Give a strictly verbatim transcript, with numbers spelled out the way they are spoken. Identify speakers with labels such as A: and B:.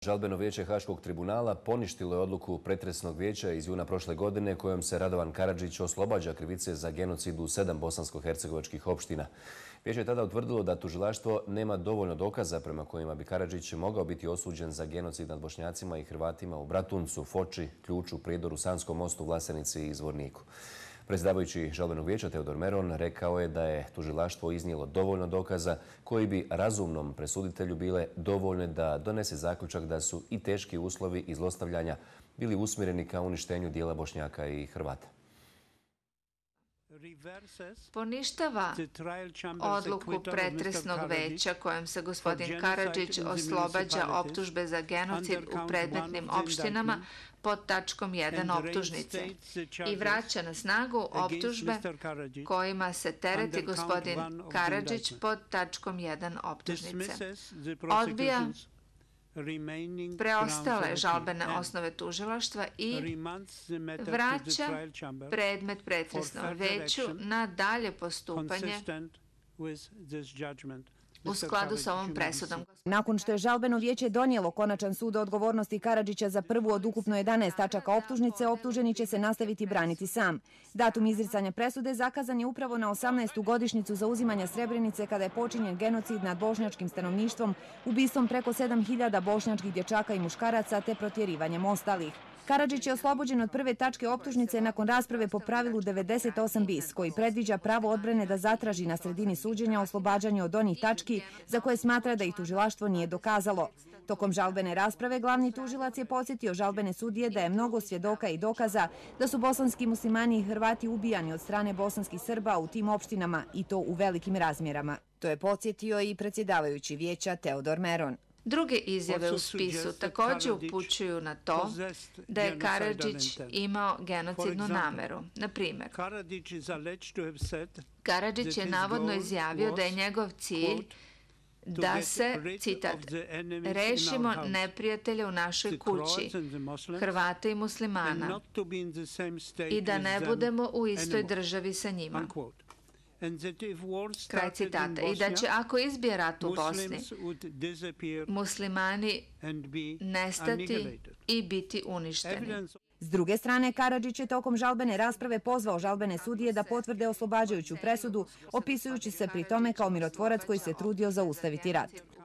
A: Žalbeno vijeće Haškog tribunala poništilo je odluku pretresnog vijeća iz juna prošle godine kojom se Radovan Karadžić oslobađa krivice za genocid u sedam bosansko-hercegovačkih opština. Vijeće je tada utvrdilo da tužilaštvo nema dovoljno dokaza prema kojima bi Karadžić mogao biti osuđen za genocid nad Bošnjacima i Hrvatima u Bratuncu, Foči, Ključu, Prijedoru, Sanskom mostu, Vlasenici i Zvorniku. Predsjedavajući žalbenog vijeća Teodor Meron rekao je da je tužilaštvo iznijelo dovoljno dokaza koji bi razumnom presuditelju bile dovoljne da donese zaključak da su i teški uslovi i zlostavljanja bili usmjereni ka uništenju dijela Bošnjaka i Hrvata.
B: Poništava odluku pretresnog veća kojom se gospodin Karadžić oslobađa optužbe za genocid u predmetnim opštinama pod tačkom jedan optužnice i vraća na snagu optužbe kojima se tereti gospodin Karadžić pod tačkom jedan optužnice. Odbija preostale žalbene osnove tužilaštva i vraća predmet pretresnom veću na dalje postupanje u skladu sa ovom presudom.
C: Nakon što je žalbeno vijeće donijelo konačan sud o odgovornosti Karadžića za prvu od ukupno jedanaest tačaka optužnice, optuženi će se nastaviti braniti sam. Datum izricanja presude zakazan je upravo na osamnaestu godišnjicu zauzimanja Srebrenice kada je počinjen genocid nad bošnjačkim stanovništvom, ubistvom preko sedam hiljada bošnjačkih dječaka i muškaraca te protjerivanjem ostalih. Karadžić je oslobođen od prve tačke optužnice nakon rasprave po pravilu devedeset osam bis, koji predviđa pravo odbrane da zatraži na sredini suđenja oslobađanje od onih tački za koje smatra da ih tužilaštvo nije dokazalo. Tokom žalbene rasprave glavni tužilac je podsjetio žalbene sudije da je mnogo svjedoka i dokaza da su bosanski muslimani i Hrvati ubijani od strane bosanskih Srba u tim opštinama i to u velikim razmjerama. To je podsjetio i predsjedavajući vijeća Teodor Meron.
B: Druge izjave u spisu također upućuju na to da je Karadžić imao genocidnu nameru. Na primjer, Karadžić je navodno izjavio da je njegov cilj da se, citat, rešimo neprijatelja u našoj kući, Hrvata i muslimana, i da ne budemo u istoj državi sa njima. Kraj citata. I da će, ako izbije rat u Bosni, muslimani nestati i biti uništeni.
C: S druge strane, Karadžić je tokom žalbene rasprave pozvao žalbene sudije da potvrde oslobađajuću presudu, opisujući se pri tome kao mirotvorac koji se trudio zaustaviti rat.